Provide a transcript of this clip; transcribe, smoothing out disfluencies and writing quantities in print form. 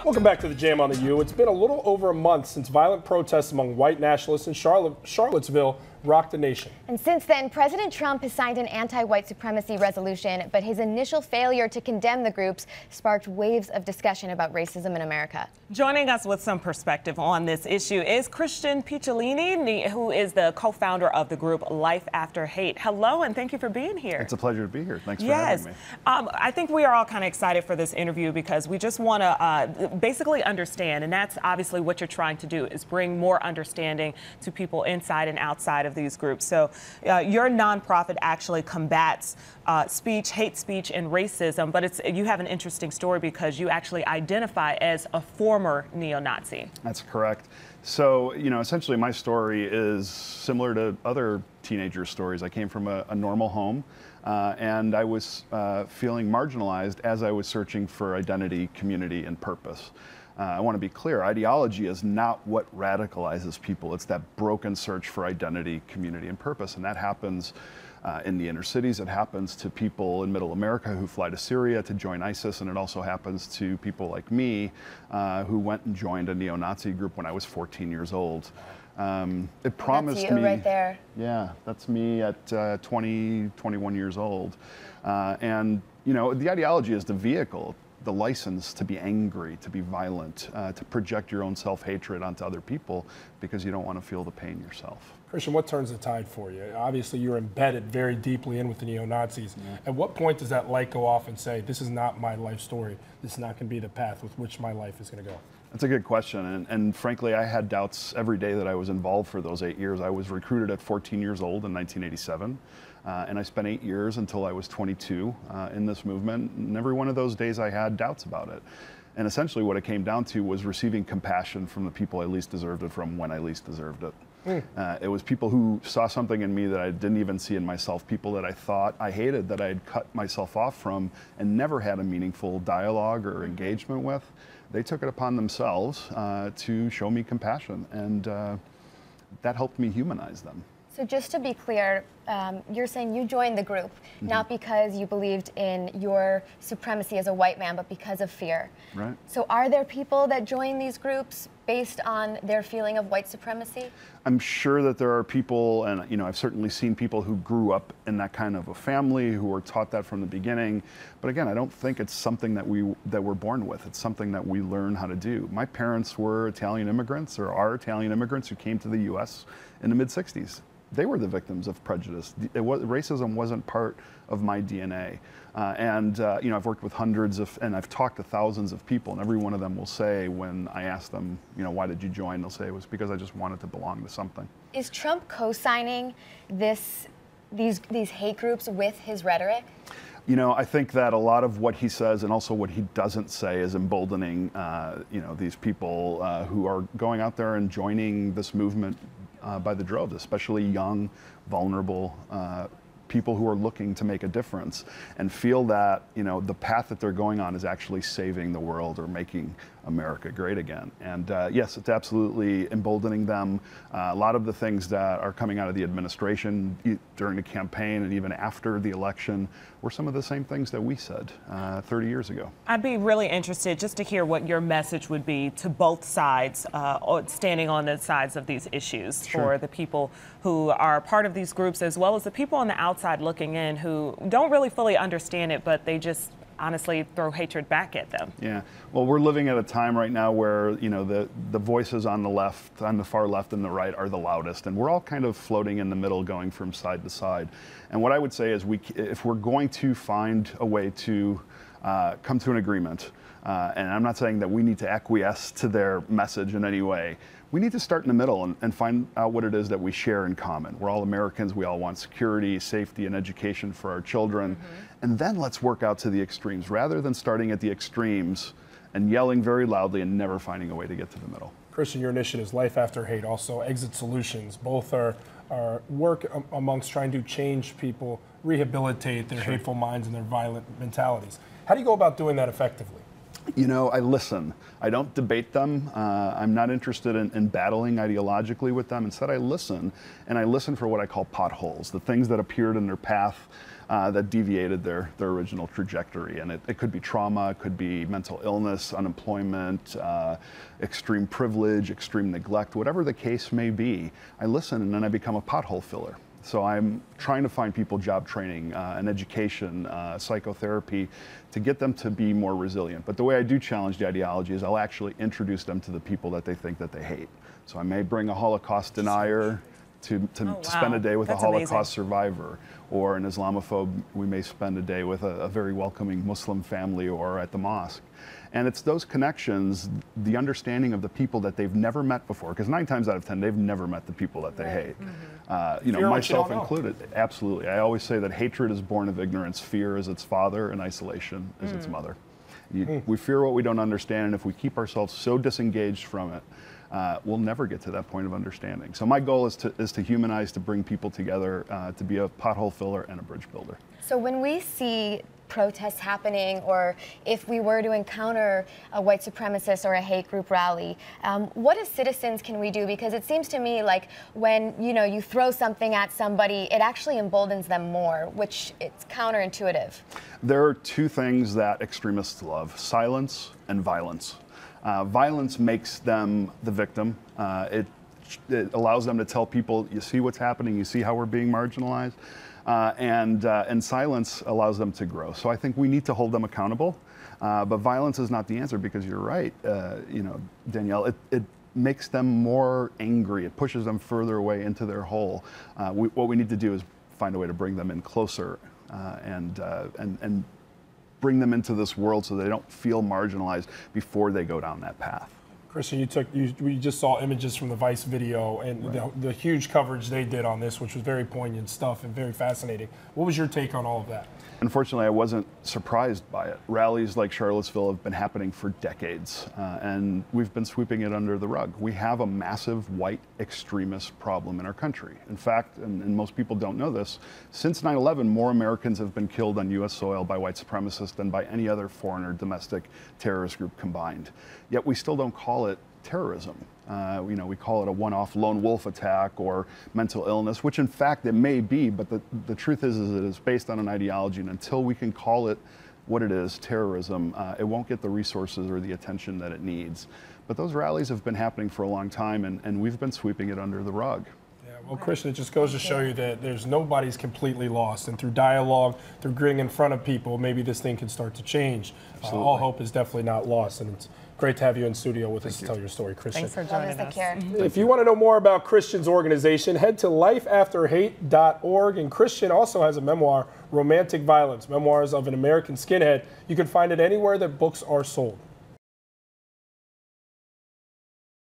Welcome back to the Jam on the U. It's been a little over a month since violent protests among white nationalists in Charlottesville rocked the nation. And since then, President Trump has signed an anti-white supremacy resolution, but his initial failure to condemn the groups sparked waves of discussion about racism in America. Joining us with some perspective on this issue is Christian Picciolini, who is the co-founder of the group Life After Hate. Hello, and thank you for being here. It's a pleasure to be here. Thanks for having me. I think we are all kind of excited for this interview because we just want to basically understand, and that's obviously what you're trying to do, is bring more understanding to people inside and outside of these groups. So your nonprofit actually combats hate speech, and racism, but you have an interesting story because you actually identify as a former neo-Nazi. That's correct. So, essentially my story is similar to other teenagers' stories. I came from a normal home, and I was feeling marginalized as I was searching for identity, community, and purpose. I want to be clear, ideology is not what radicalizes people. It's that broken search for identity, community, and purpose. And that happens in the inner cities. It happens to people in middle America who fly to Syria to join ISIS. And it also happens to people like me who went and joined a neo-Nazi group when I was 14 years old. It promised that's you me, right there. Yeah, that's me at 21 years old. And, the ideology is the vehicle, the license to be angry, to be violent, to project your own self-hatred onto other people because you don't want to feel the pain yourself. Christian, what turns the tide for you? Obviously, you're embedded very deeply in with the neo-Nazis. Yeah. At what point does that light go off and say, this is not my life story, this is not going to be the path with which my life is going to go? That's a good question, and frankly, I had doubts every day that I was involved for those 8 years. I was recruited at 14 years old in 1987, and I spent 8 years until I was 22 in this movement, and every one of those days I had doubts about it. And essentially what it came down to was receiving compassion from the people I least deserved it from when I least deserved it. It was people who saw something in me that I didn't even see in myself, people that I thought I hated, that I had cut myself off from and never had a meaningful dialogue or engagement with. They took it upon themselves to show me compassion, and that helped me humanize them. So just to be clear, you're saying you joined the group, not because you believed in your supremacy as a white man, but because of fear. Right. So are there people that join these groups based on their feeling of white supremacy? I'm sure that there are people, and I've certainly seen people who grew up in that kind of a family, who were taught that from the beginning. But again, I don't think it's something that we're born with. It's something that we learn how to do. My parents were Italian immigrants, or are Italian immigrants, who came to the U.S. in the mid-'60s. They were the victims of prejudice. Racism wasn't part of my DNA. I've worked with and I've talked to thousands of people, and every one of them will say, when I ask them, why did you join? They'll say it was because I just wanted to belong to something. Is Trump co-signing these hate groups with his rhetoric? I think that a lot of what he says and also what he doesn't say is emboldening, these people who are going out there and joining this movement by the droves, especially young, vulnerable people who are looking to make a difference and feel that, the path that they're going on is actually saving the world or making America great again. And yes, it's absolutely emboldening them. A lot of the things that are coming out of the administration during the campaign and even after the election were some of the same things that we said 30 years ago. I'd be really interested just to hear what your message would be to both sides, standing on the sides of these issues. Sure. For the people who are part of these groups, as well as the people on the outside looking in who don't really fully understand it, but they just honestly throw hatred back at them. Yeah, well, we're living at a time right now where the voices on the left, on the far left and the right, are the loudest, and we're all kind of floating in the middle, going from side to side. And what I would say is, if we're going to find a way to come to an agreement, and I'm not saying that we need to acquiesce to their message in any way, we need to start in the middle and find out what it is that we share in common. We're all Americans. We all want security, safety, and education for our children. And then let's work out to the extremes, rather than starting at the extremes and yelling very loudly and never finding a way to get to the middle. Christian, your initiatives, Life After Hate, also Exit Solutions, both are work amongst trying to change people, rehabilitate their hateful minds and their violent mentalities. How do you go about doing that effectively? You know, I listen. I don't debate them. I'm not interested in battling ideologically with them. Instead, I listen, and I listen for what I call potholes, the things that appeared in their path that deviated their original trajectory. And it could be trauma, it could be mental illness, unemployment, extreme privilege, extreme neglect, whatever the case may be. I listen, and then I become a pothole filler. So I'm trying to find people job training, and education, psychotherapy, to get them to be more resilient. But the way I do challenge the ideology is I'll actually introduce them to the people that they think that they hate. So I may bring a Holocaust denier to spend a day with That's a Holocaust amazing. survivor, or an Islamophobe. We may spend a day with a very welcoming Muslim family or at the mosque. And it's those connections, the understanding of the people that they've never met before, because 9 times out of 10, they've never met the people that they hate. You know, Fear what you myself don't know. included. Absolutely. I always say that hatred is born of ignorance, fear is its father, and isolation is its mother. We fear what we don't understand, and if we keep ourselves so disengaged from it, we'll never get to that point of understanding. So my goal is to humanize, to bring people together, to be a pothole filler and a bridge builder. So when we see protests happening, or if we were to encounter a white supremacist or a hate group rally, what as citizens can we do? Because it seems to me like when you throw something at somebody, it actually emboldens them more, which it's counterintuitive. There are 2 things that extremists love: silence and violence. Violence makes them the victim. It allows them to tell people, you see what's happening, you see how we're being marginalized. And silence allows them to grow. So I think we need to hold them accountable. But violence is not the answer, because you're right, Danielle, it makes them more angry. It pushes them further away into their hole. What we need to do is find a way to bring them in closer and bring them into this world so they don't feel marginalized before they go down that path. Christian, we just saw images from the Vice video and the huge coverage they did on this, which was very poignant stuff and very fascinating. What was your take on all of that? Unfortunately, I wasn't surprised by it. Rallies like Charlottesville have been happening for decades, and we've been sweeping it under the rug. We have a massive white extremist problem in our country. In fact, and most people don't know this, since 9/11, more Americans have been killed on U.S. soil by white supremacists than by any other foreign or domestic terrorist group combined. Yet we still don't call it terrorism. We call it a one-off lone wolf attack or mental illness, which in fact it may be, but the truth is it is based on an ideology, and until we can call it what it is, terrorism, it won't get the resources or the attention that it needs. But those rallies have been happening for a long time, and we've been sweeping it under the rug. Well, Christian, it just goes to show you that nobody's completely lost, and through dialogue, through getting in front of people, maybe this thing can start to change. All hope is definitely not lost, and it's great to have you in studio with us to tell your story, Christian. Thanks for joining us. If you want to know more about Christian's organization, head to lifeafterhate.org. And Christian also has a memoir, Romantic Violence, Memoirs of an American Skinhead. You can find it anywhere that books are sold.